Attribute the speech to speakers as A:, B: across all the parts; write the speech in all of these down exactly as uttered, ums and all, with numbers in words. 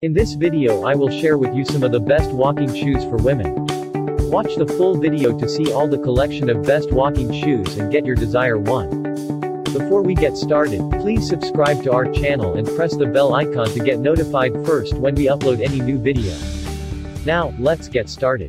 A: In this video I will share with you some of the best walking shoes for women. Watch the full video to see all the collection of best walking shoes and get your desire one. Before we get started, please subscribe to our channel and press the bell icon to get notified first when we upload any new video. Now, let's get started.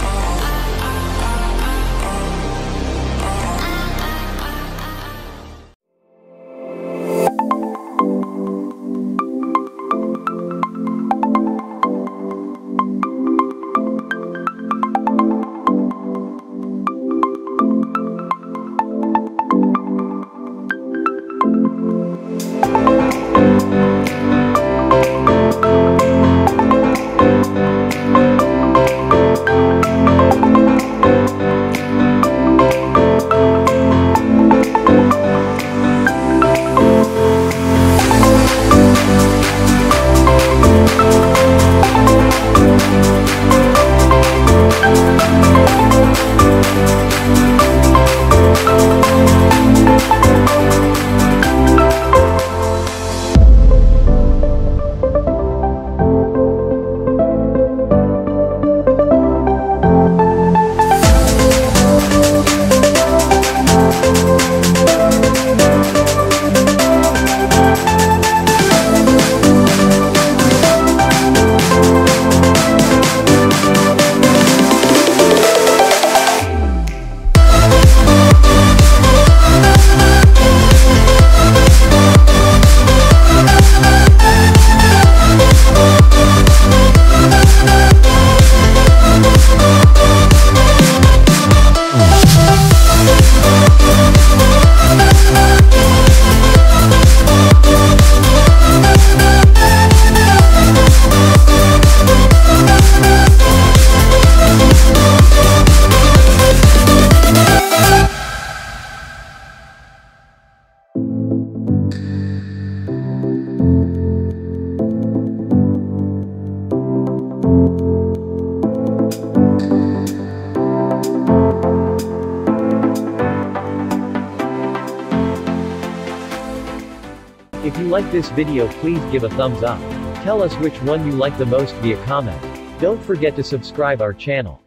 A: If you like this video, please give a thumbs up. Tell us which one you like the most via comment. Don't forget to subscribe our channel.